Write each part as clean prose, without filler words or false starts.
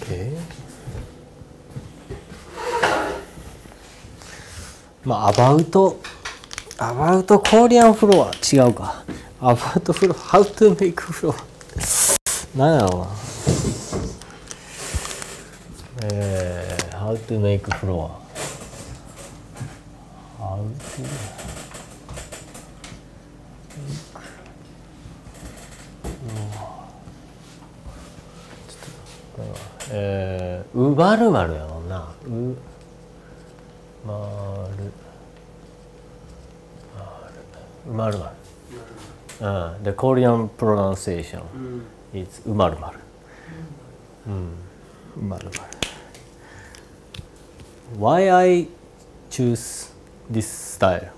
まあアバウトコリアンフロア違うか。アバウトフロア How to make フロア何やろうな。How to make フロア How toうまるまるやもんな。うまるまる。The Korean pronunciation is うまるまる。うまるまる。Why I choose this style?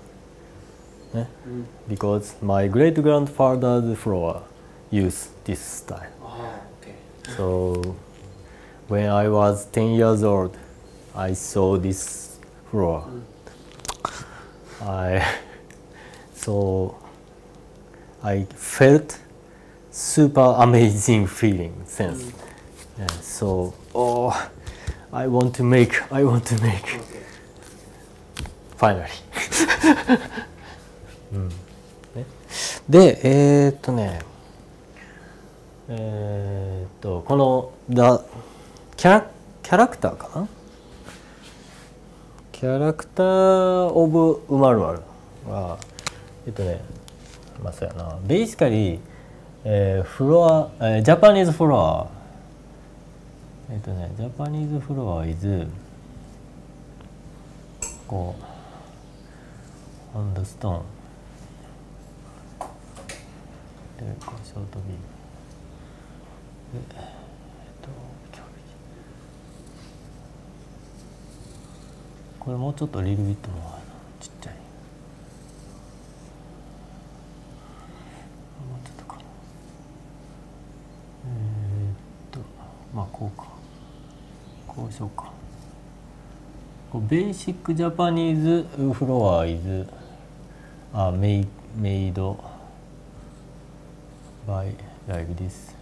Because my great grandfather's floor used this style. So when I was 10 years old, I saw this floor. I felt super amazing feeling sense. So I want to make. Finally. でこのキャラクターかな。キャラクターオブうまるまるはまあそうやな。ベーシカリフロアジャパニーズフロアジャパニーズフロア is こうon the stone でこうショートビームこれもうちょっとリルビットのちっちゃい。もうちょっとかな。まあこうか。こうしようか。ベーシックジャパニーズフロア is made by like this。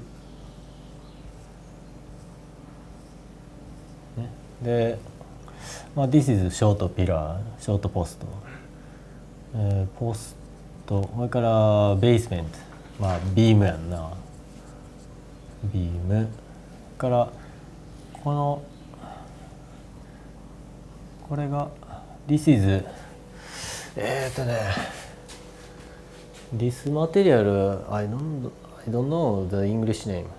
で、まあ this is ショートピラー、ショートポスト、ポスト、それからベースメント、まあビームやんな、ビームからこれが this is this material I don't know the English name。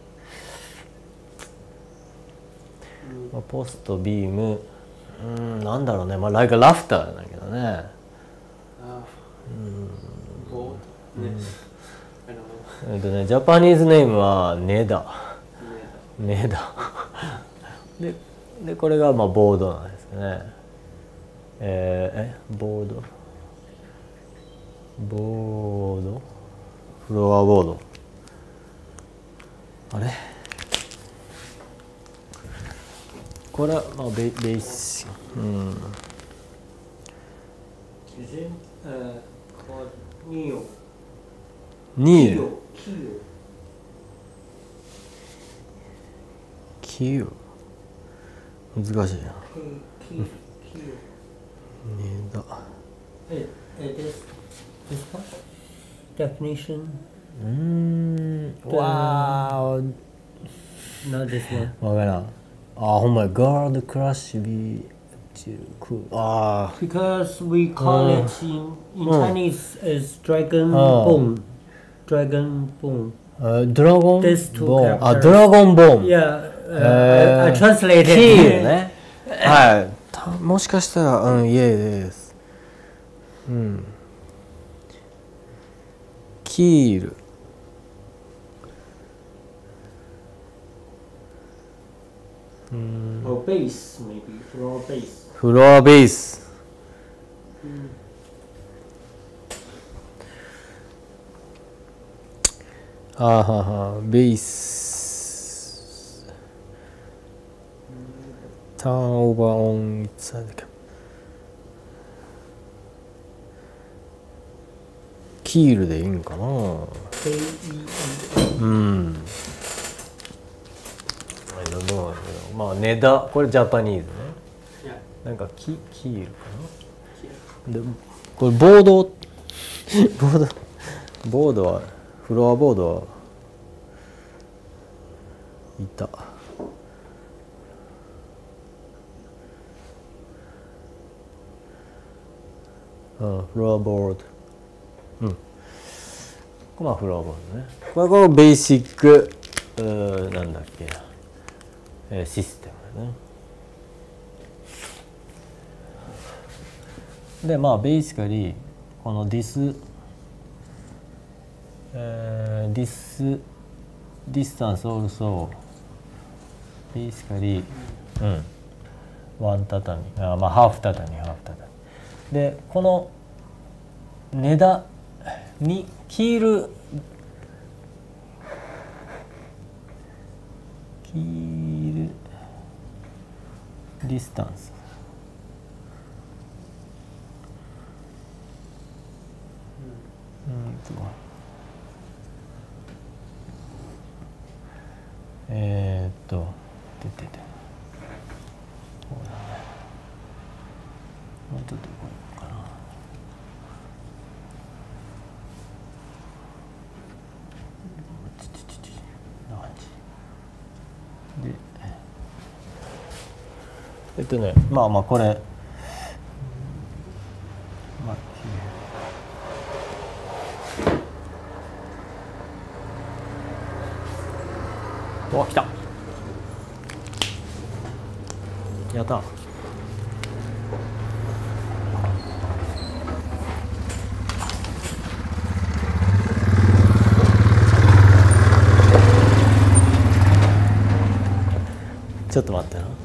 ポストビームなんだろうね、まあlike a rafterだけどね。ジャパニーズネームはネダ。でこれがまあボードなんですね。ボードフロアボードあれこれはまあベースニー難しいな。 Definition? Wow. Not this one. わからん。ほんまや。Guard Crush be cool. Because we call it in Chinese as Dragon Bone. Dragon Bone. Dragon These two Bone. characters. Dragon Bone. Yeah. I translated. キールね。はい。もしかしたらイエーです。キール。 Or base, maybe. Floor base. フロアベース。ベース。ターンオーバーオンサイドキャップ。キールでいいんかな。 K-E-E-L. I don't know. まあ根田、これジャパニーズね。 Yeah. なんかキールかな。でこれボードボードはフロアボードはいた。フロアボード。まあフロアボードね。これこのベーシックなんだっけ、システムね。でまあベーシカリーこのディスdistance also basically ワン畳、まあハーフ畳でこの根田にキールディスタンス出ててこうだね。もうちょっとこうかな。な感じでまあまあこれまあお、来た。やった。ちょっと待ってな。